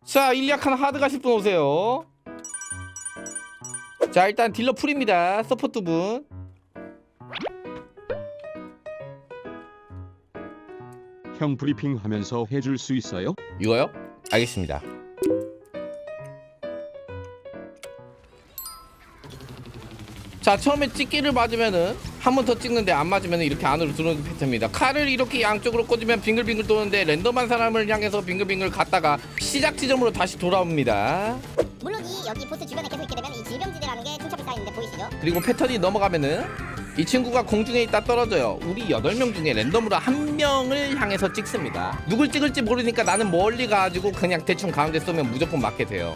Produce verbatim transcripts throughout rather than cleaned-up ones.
자, 일리아칸 하드 가실 분 오세요. 자, 일단 딜러 풀입니다. 서포트 분. 형 브리핑 하면서 해줄 수 있어요? 이거요? 알겠습니다. 자, 처음에 찍기를 맞으면은 한 번 더 찍는데 안 맞으면 이렇게 안으로 들어오는 패턴입니다. 칼을 이렇게 양쪽으로 꽂으면 빙글빙글 도는데 랜덤한 사람을 향해서 빙글빙글 갔다가 시작 지점으로 다시 돌아옵니다. 물론 이 여기 보스 주변에 계속 있게 되면 이 질병지대라는 게 중첩이 쌓이는데 보이시죠? 그리고 패턴이 넘어가면은 이 친구가 공중에 있다 떨어져요. 우리 여덟 명 중에 랜덤으로 한 명을 향해서 찍습니다. 누굴 찍을지 모르니까 나는 멀리 가가지고 그냥 대충 가운데 쏘면 무조건 맞게 돼요.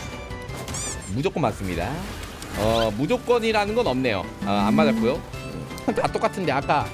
무조건 맞습니다. 어 무조건이라는 건 없네요. 어, 안 맞았고요. 다 똑같은데 아까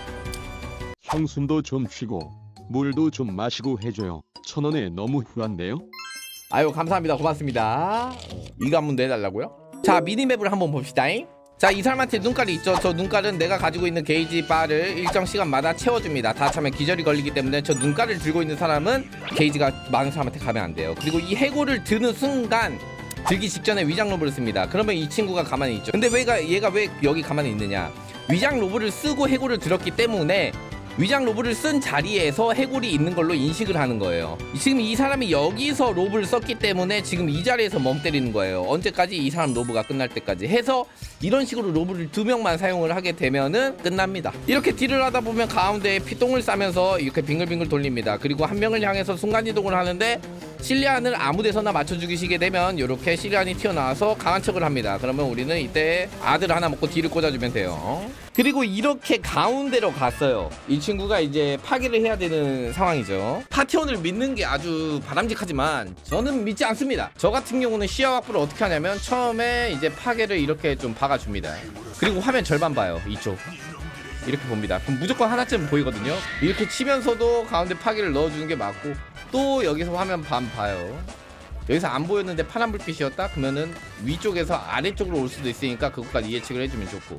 형 숨도 좀 쉬고 물도 좀 마시고 해줘요. 천 원에 너무 후한데요? 아유 감사합니다. 고맙습니다. 이거 한번 내달라고요? 자, 미니맵을 한번 봅시다. 자, 이 사람한테 눈깔이 있죠. 저 눈깔은 내가 가지고 있는 게이지 바를 일정 시간마다 채워줍니다. 다 차면 기절이 걸리기 때문에 저 눈깔을 들고 있는 사람은 게이지가 많은 사람한테 가면 안 돼요. 그리고 이 해골을 드는 순간 들기 직전에 위장 로브를 씁니다. 그러면 이 친구가 가만히 있죠. 근데 왜가 얘가 왜 여기 가만히 있느냐? 위장 로브를 쓰고 해골을 들었기 때문에 위장 로브를 쓴 자리에서 해골이 있는 걸로 인식을 하는 거예요. 지금 이 사람이 여기서 로브를 썼기 때문에 지금 이 자리에서 멍 때리는 거예요. 언제까지? 이 사람 로브가 끝날 때까지 해서 이런 식으로 로브를 두 명만 사용을 하게 되면은 끝납니다. 이렇게 딜을 하다 보면 가운데에 피똥을 싸면서 이렇게 빙글빙글 돌립니다. 그리고 한 명을 향해서 순간이동을 하는데 실리안을 아무 데서나 맞춰 죽이시게 되면 이렇게 실리안이 튀어나와서 강한 척을 합니다. 그러면 우리는 이때 아들 하나 먹고 딜을 꽂아주면 돼요. 그리고 이렇게 가운데로 갔어요. 이 친구가 이제 파괴를 해야 되는 상황이죠. 파티원을 믿는 게 아주 바람직하지만 저는 믿지 않습니다. 저 같은 경우는 시야 확보를 어떻게 하냐면 처음에 이제 파괴를 이렇게 좀 박아줍니다. 그리고 화면 절반 봐요. 이쪽 이렇게 봅니다. 그럼 무조건 하나쯤 보이거든요. 이렇게 치면서도 가운데 파괴를 넣어주는 게 맞고, 또 여기서 화면 반 봐요. 여기서 안 보였는데 파란 불빛이었다? 그러면은 위쪽에서 아래쪽으로 올 수도 있으니까 그것까지 예측을 해주면 좋고,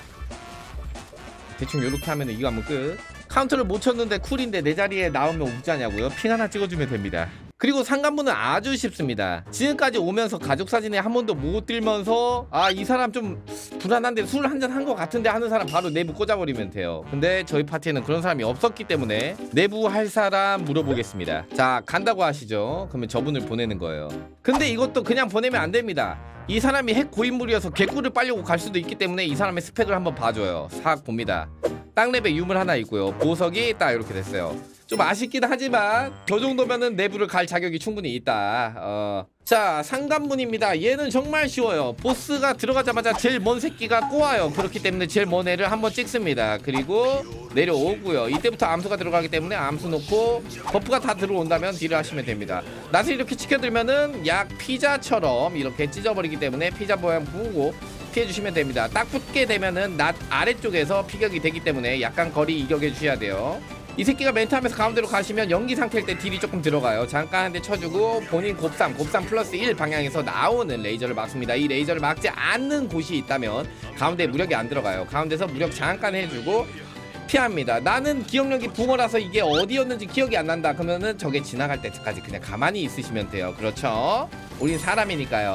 대충 요렇게 하면은 이거 한번 끝. 카운터를 못 쳤는데 쿨인데 내 자리에 나오면 웃자냐고요? 핑 하나 찍어주면 됩니다. 그리고 상관문은 아주 쉽습니다. 지금까지 오면서 가족 사진에 한 번도 못 들면서 아, 이 사람 좀 불안한데 술 한잔 한 것 같은데 하는 사람 바로 내부 꽂아버리면 돼요. 근데 저희 파티에는 그런 사람이 없었기 때문에 내부 할 사람 물어보겠습니다. 자, 간다고 하시죠? 그러면 저분을 보내는 거예요. 근데 이것도 그냥 보내면 안 됩니다. 이 사람이 핵 고인물이어서 개꿀을 빨려고 갈 수도 있기 때문에 이 사람의 스펙을 한번 봐줘요. 싹 봅니다. 땅랩에 유물 하나 있고요. 보석이 딱 이렇게 됐어요. 좀 아쉽긴 하지만 저 정도면은 내부를 갈 자격이 충분히 있다. 어. 자, 상관문입니다. 얘는 정말 쉬워요. 보스가 들어가자마자 제일 먼 새끼가 꼬아요. 그렇기 때문에 제일 먼 애를 한번 찍습니다. 그리고 내려오고요. 이때부터 암수가 들어가기 때문에 암수 놓고 버프가 다 들어온다면 딜을 하시면 됩니다. 낫을 이렇게 치켜들면은 약 피자처럼 이렇게 찢어버리기 때문에 피자 모양 보고 피해주시면 됩니다. 딱 붙게 되면은 낫 아래쪽에서 피격이 되기 때문에 약간 거리 이격해 주셔야 돼요. 이 새끼가 멘트하면서 가운데로 가시면 연기 상태일 때 딜이 조금 들어가요. 잠깐 한 대 쳐주고 본인 곱삼, 곱삼 플러스 일 방향에서 나오는 레이저를 막습니다. 이 레이저를 막지 않는 곳이 있다면 가운데 무력이 안 들어가요. 가운데서 무력 잠깐 해주고 피합니다. 나는 기억력이 붕어라서 이게 어디였는지 기억이 안 난다. 그러면은 저게 지나갈 때까지 그냥 가만히 있으시면 돼요. 그렇죠? 우린 사람이니까요.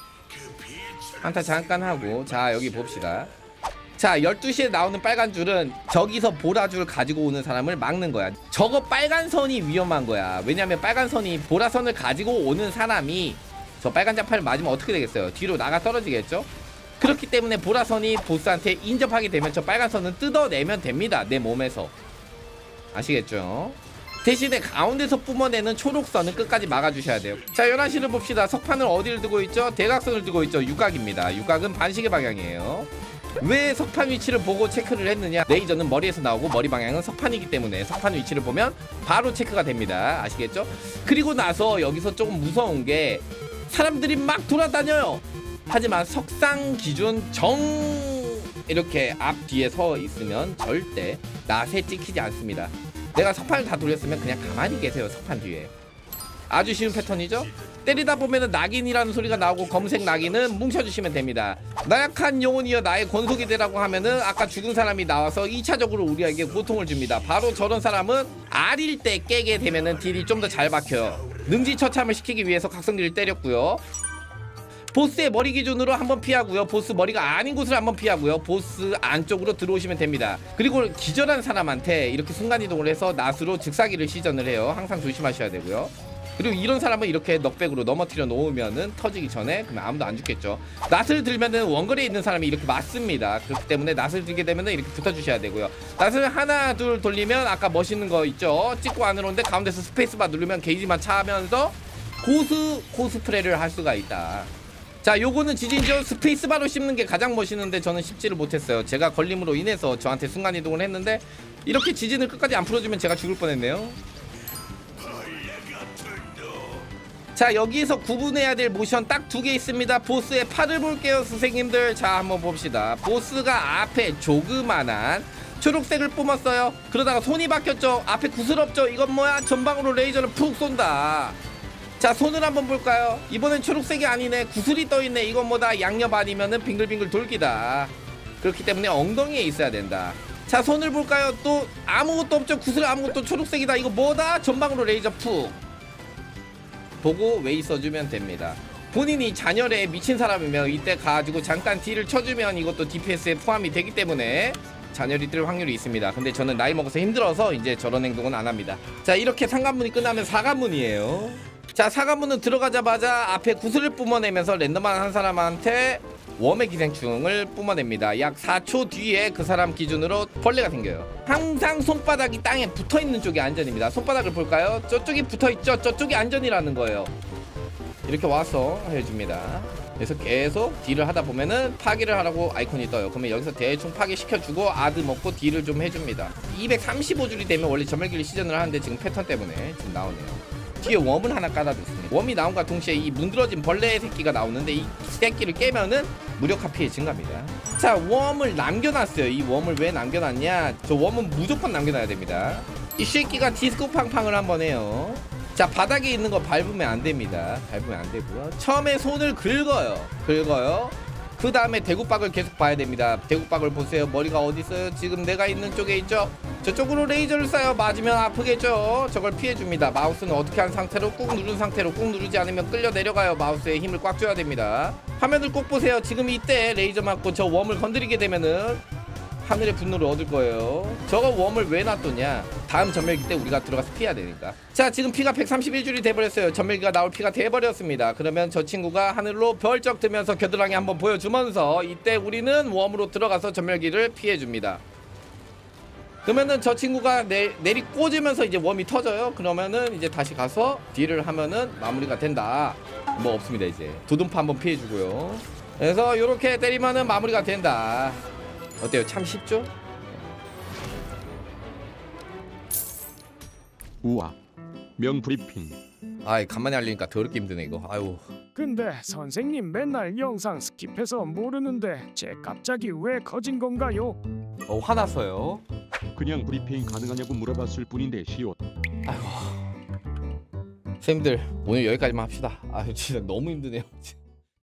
한타 잠깐 하고, 자, 여기 봅시다. 자, 열두 시에 나오는 빨간 줄은 저기서 보라줄 가지고 오는 사람을 막는 거야. 저거 빨간 선이 위험한 거야. 왜냐면 빨간 선이 보라선을 가지고 오는 사람이 저 빨간 자판을 맞으면 어떻게 되겠어요? 뒤로 나가 떨어지겠죠? 그렇기 때문에 보라선이 보스한테 인접하게 되면 저 빨간 선은 뜯어내면 됩니다. 내 몸에서. 아시겠죠? 대신에 가운데서 뿜어내는 초록선은 끝까지 막아주셔야 돼요. 자, 열한 시를 봅시다. 석판을 어디를 두고 있죠? 대각선을 두고 있죠. 육각입니다. 육각은 반시계 방향이에요. 왜 석판 위치를 보고 체크를 했느냐? 레이저는 머리에서 나오고 머리 방향은 석판이기 때문에 석판 위치를 보면 바로 체크가 됩니다. 아시겠죠? 그리고 나서 여기서 조금 무서운 게 사람들이 막 돌아다녀요. 하지만 석상 기준 정 이렇게 앞뒤에 서 있으면 절대 낫에 찍히지 않습니다. 내가 석판을 다 돌렸으면 그냥 가만히 계세요. 석판 뒤에. 아주 쉬운 패턴이죠? 때리다 보면은 낙인이라는 소리가 나오고 검은색 낙인은 뭉쳐주시면 됩니다. 나약한 영혼이여 나의 권속이 되라고 하면은 아까 죽은 사람이 나와서 이 차적으로 우리에게 고통을 줍니다. 바로 저런 사람은 R일 때 깨게 되면은 딜이 좀 더 잘 박혀요. 능지처참을 시키기 위해서 각성기를 때렸고요. 보스의 머리 기준으로 한번 피하고요. 보스 머리가 아닌 곳을 한번 피하고요. 보스 안쪽으로 들어오시면 됩니다. 그리고 기절한 사람한테 이렇게 순간이동을 해서 낫으로 즉사기를 시전을 해요. 항상 조심하셔야 되고요. 그리고 이런 사람은 이렇게 넉백으로 넘어뜨려 놓으면은 터지기 전에 그러면 아무도 안 죽겠죠. 낫을 들면은 원거리에 있는 사람이 이렇게 맞습니다. 그렇기 때문에 낫을 들게 되면은 이렇게 붙어주셔야 되고요. 낫을 하나 둘 돌리면 아까 멋있는 거 있죠. 찍고 안으로 오는데 가운데서 스페이스바 누르면 게이지만 차면서 고스 코스프레를 할 수가 있다. 자, 요거는 지진죠. 스페이스바로 씹는 게 가장 멋있는데 저는 씹지를 못했어요. 제가 걸림으로 인해서 저한테 순간이동을 했는데 이렇게 지진을 끝까지 안 풀어주면 제가 죽을 뻔했네요. 자, 여기에서 구분해야 될 모션 딱 두 개 있습니다. 보스의 팔을 볼게요, 선생님들. 자, 한번 봅시다. 보스가 앞에 조그만한 초록색을 뿜었어요. 그러다가 손이 바뀌었죠. 앞에 구슬없죠. 이건 뭐야? 전방으로 레이저를 푹 쏜다. 자, 손을 한번 볼까요? 이번엔 초록색이 아니네. 구슬이 떠있네. 이건 뭐다? 양옆 아니면은 빙글빙글 돌기다. 그렇기 때문에 엉덩이에 있어야 된다. 자, 손을 볼까요? 또 아무것도 없죠. 구슬 아무것도 초록색이다. 이거 뭐다? 전방으로 레이저 푹 보고 웨이 써주면 됩니다. 본인이 잔열에 미친 사람이면 이때 가지고 잠깐 딜을 쳐주면 이것도 디피에스에 포함이 되기 때문에 잔열이 뜰 확률이 있습니다. 근데 저는 나이 먹어서 힘들어서 이제 저런 행동은 안 합니다. 자, 이렇게 삼관문이 끝나면 사관문이에요. 자, 사관문은 들어가자마자 앞에 구슬을 뿜어내면서 랜덤한 한 사람한테 웜의 기생충을 뿜어냅니다. 약 사 초 뒤에 그 사람 기준으로 벌레가 생겨요. 항상 손바닥이 땅에 붙어있는 쪽이 안전입니다. 손바닥을 볼까요? 저쪽이 붙어있죠? 저쪽이 안전이라는 거예요. 이렇게 와서 해줍니다. 그래서 계속 딜을 하다 보면은 파괴를 하라고 아이콘이 떠요. 그러면 여기서 대충 파괴시켜주고 아드 먹고 딜을 좀 해줍니다. 이백삼십오 줄이 되면 원래 전멸기를 시전을 하는데 지금 패턴 때문에 지금 나오네요. 뒤에 웜을 하나 깔아줬습니다. 웜이 나온과 동시에 이 문드러진 벌레 새끼가 나오는데 이 새끼를 깨면은 무력화 피해 증가입니다. 자, 웜을 남겨놨어요. 이 웜을 왜 남겨놨냐? 저 웜은 무조건 남겨놔야 됩니다. 이 새끼가 디스코 팡팡을 한번 해요. 자, 바닥에 있는 거 밟으면 안 됩니다. 밟으면 안 되고요. 처음에 손을 긁어요. 긁어요. 그 다음에 대구박을 계속 봐야 됩니다. 대구박을 보세요. 머리가 어디 있어요? 지금 내가 있는 쪽에 있죠? 저쪽으로 레이저를 쏴요. 맞으면 아프겠죠? 저걸 피해줍니다. 마우스는 어떻게 한 상태로 꾹 누른 상태로 꾹 누르지 않으면 끌려 내려가요. 마우스에 힘을 꽉 줘야 됩니다. 화면을 꼭 보세요. 지금 이때 레이저 맞고 저 웜을 건드리게 되면은 하늘의 분노를 얻을 거예요. 저거 웜을 왜 놔뒀냐? 다음 전멸기 때 우리가 들어가서 피해야 되니까. 자, 지금 피가 백삼십일 줄이 돼버렸어요. 전멸기가 나올 피가 돼버렸습니다. 그러면 저 친구가 하늘로 벌쩍 뜨면서 겨드랑이 한번 보여주면서 이때 우리는 웜으로 들어가서 전멸기를 피해줍니다. 그러면은 저 친구가 내, 내리 꽂으면서 이제 웜이 터져요. 그러면은 이제 다시 가서 딜을 하면은 마무리가 된다. 뭐 없습니다. 이제 도둠파 한번 피해주고요. 그래서 요렇게 때리면은 마무리가 된다. 어때요? 참 쉽죠? 우와, 명브리핑. 아이, 간만에 알리니까 더럽게 힘드네 이거. 아유. 근데 선생님 맨날 영상 스킵해서 모르는데 쟤 갑자기 왜 커진 건가요? 어, 화나서요. 그냥 브리핑 가능하냐고 물어봤을 뿐인데 시옷. 아이고. 선생님들 오늘 여기까지만 합시다. 아유, 진짜 너무 힘드네요.